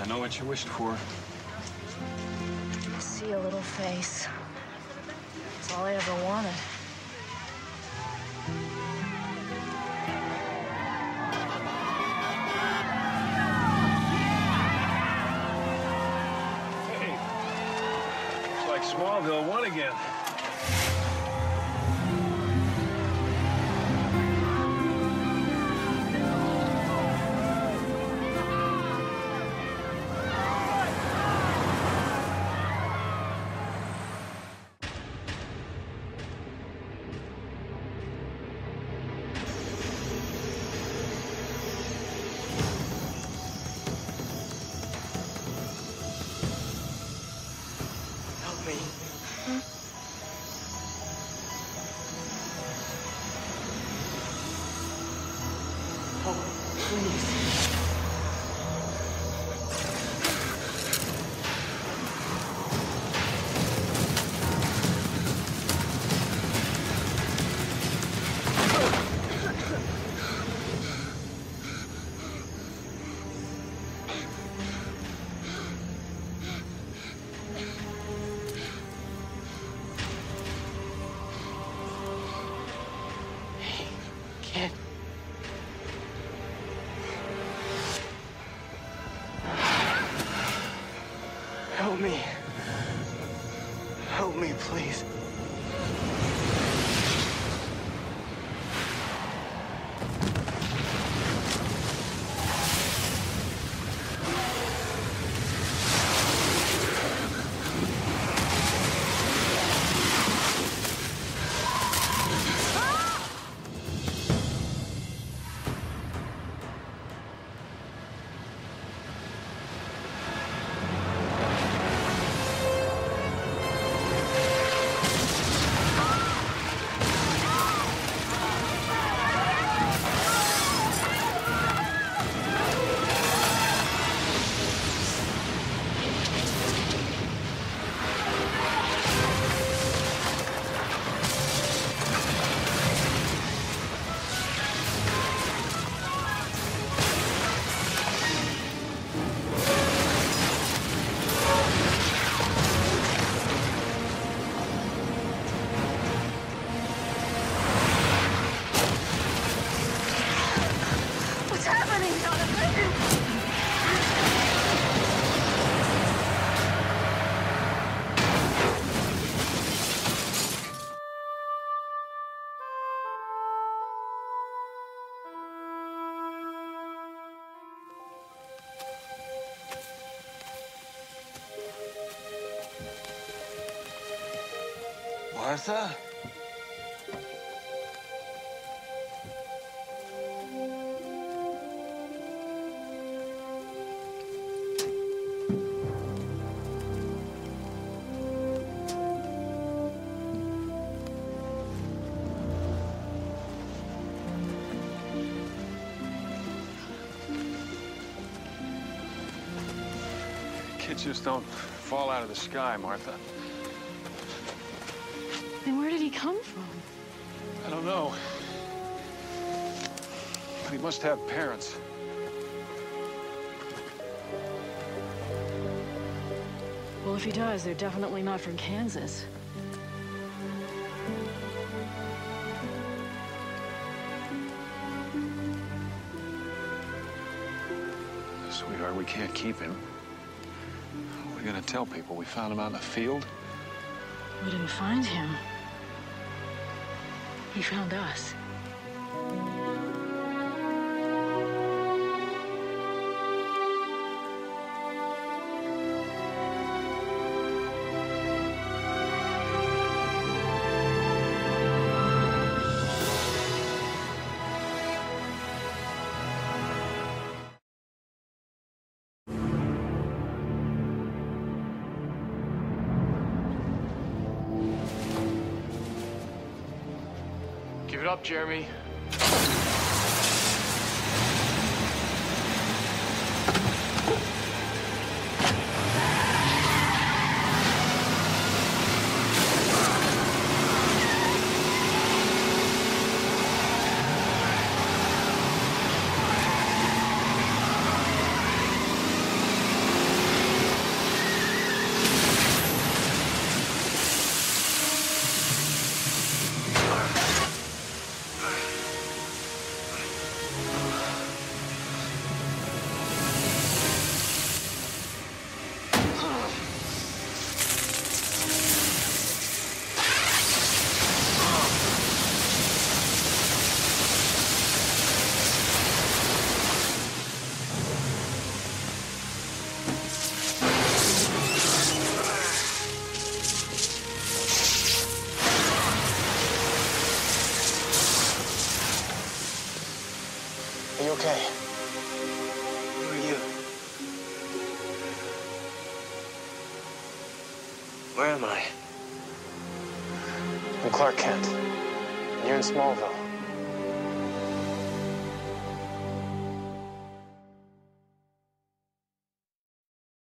know what you wished for. To see a little face. That's all I ever wanted. Hey, it's like Smallville won again. Help me. Help me, please. Martha? Kids just don't fall out of the sky, Martha. Then where did he come from? I don't know. But he must have parents. Well, if he does, they're definitely not from Kansas. Sweetheart, we can't keep him. What are we gonna tell people? We found him out in the field? We didn't find him. He found us. Give it up, Jeremy. Are you okay? Who are you? Where am I? I'm Clark Kent. And you're in Smallville.